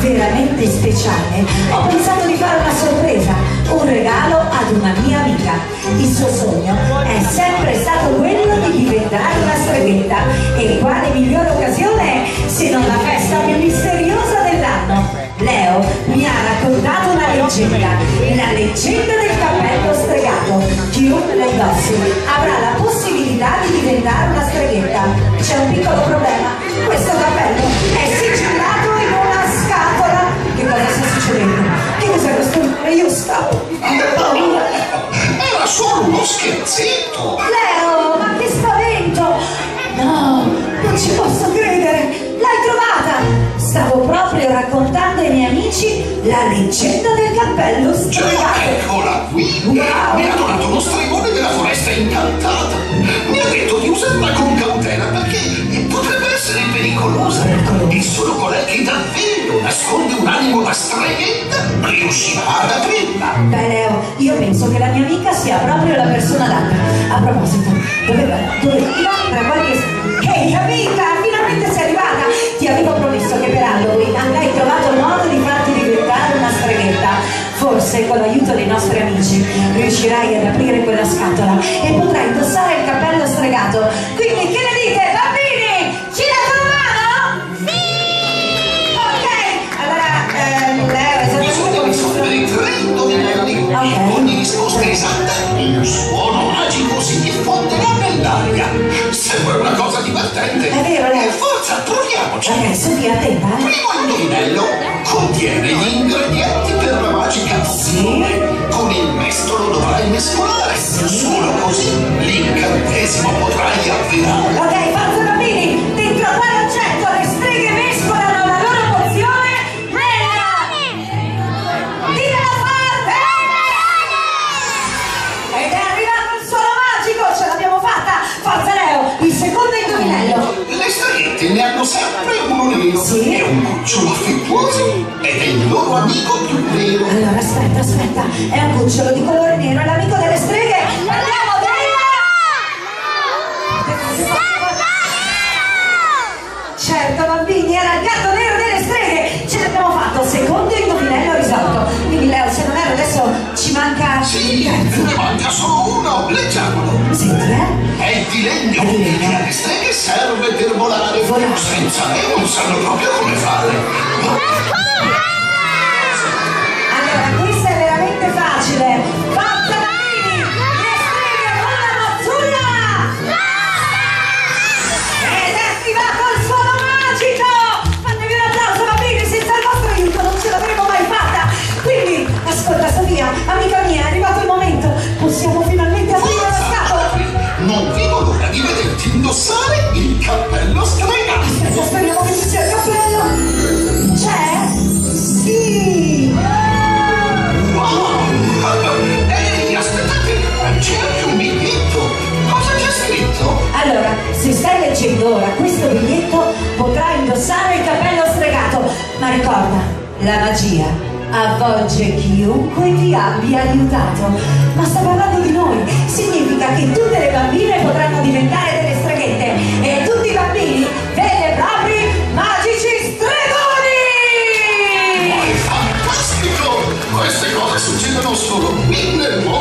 veramente speciale, ho pensato di fare una sorpresa, un regalo ad una mia amica. Il suo sogno è sempre stato quello di diventare una streghetta, e quale migliore occasione se non la festa più misteriosa dell'anno. Leo mi ha raccontato una leggenda, la leggenda del cappello stregato. Chiunque la indossi avrà la possibilità di diventare una streghetta. C'è un piccolo problema: questo cappello è sigillato in una scatola. Che cosa sta succedendo? Che cos'è questo? Io stavo... Era solo uno scherzetto! Leo, ma che spavento! No, non ci posso credere! L'hai trovata! Stavo proprio raccontando ai miei amici la leggenda del cappello stregato. Eccola qui! Wow. Mi ha donato uno stregone della foresta incantata. Mi ha detto di usarla con cautela perché potrebbe essere pericolosa. E solo colei che davvero nasconde un animo da streghetta riuscirà ad aprirla. Beh, Leo, io penso che la mia amica sia proprio la persona adatta. A proposito, dove va? Tra qualche... Ehi, amica, finalmente sei arrivata! Ti avevo promesso che per Halloween avrei trovato il modo di farti diventare una streghetta. Forse con l'aiuto dei nostri amici riuscirai ad aprire quella scatola e potrai indossare il cappello stregato. Quindi che ne dite, bambini? Ci date una mano? Sì! Ok, allora, Leo, Bisogna risolvere i 3 indovinelli. Ok. Ogni risposta esatta, il suono magico si diffonderà nell'aria. Sembra una cosa divertente. È vero, Leo. Forza, proviamoci. Ok, Sofia, attenta. Primo indovinello contiene gli ingredienti per la magica pozione. Con il mestolo dovrai mescolare. Solo così l'incantesimo potrai avvirare. Ok, forza bambini, dentro a quale oggetto le streghe mescolano la loro pozione nella... Ditela forte! Ed è arrivato il suono magico, ce l'abbiamo fatta! Forza Leo, il secondo indovinello. Le streghette ne hanno sempre uno nero. Sì? È un cucciolo affettuoso ed è il loro amico più vero. Allora, aspetta, è un cucciolo di colore nero, è l'amico delle streghe. Parliamo della... Certo bambini, era il gatto nero delle streghe. Ce l'abbiamo fatto, secondo indovinello risolto. Quindi Leo, se non erro adesso ci manca... Sì, ne manca solo uno. Leggiamolo. Senti, È di legno che alle streghe serve per volare. Senza me non sanno proprio come fare. Allora, questa è veramente facile. Forza bambini, le streghe volano azzurra! Ed è attivato il suono magico! Fatevi un applauso bambini, senza il vostro aiuto non ce l'avremmo mai fatta. Quindi, ascolta Sofia, amica mia, è arrivato il momento. Possiamo finalmente aprire la scatola. Non vedo l'ora di vederti indossare il cappello stregato. Aspetta, speriamo che ci sia il cappello. C'è? Sì! Wow! Ehi, aspettate, c'è anche un biglietto. Cosa c'è scritto? Allora, se stai leggendo ora questo biglietto potrai indossare il cappello stregato, ma ricorda, la magia avvolge chiunque ti abbia aiutato. Ma sta parlando di noi, significa che tutte le bambine potranno diventare delle streghette e tutti i bambini degli propri magici stregoni! Ma è fantastico! Queste cose succedono solo qui nel mondo.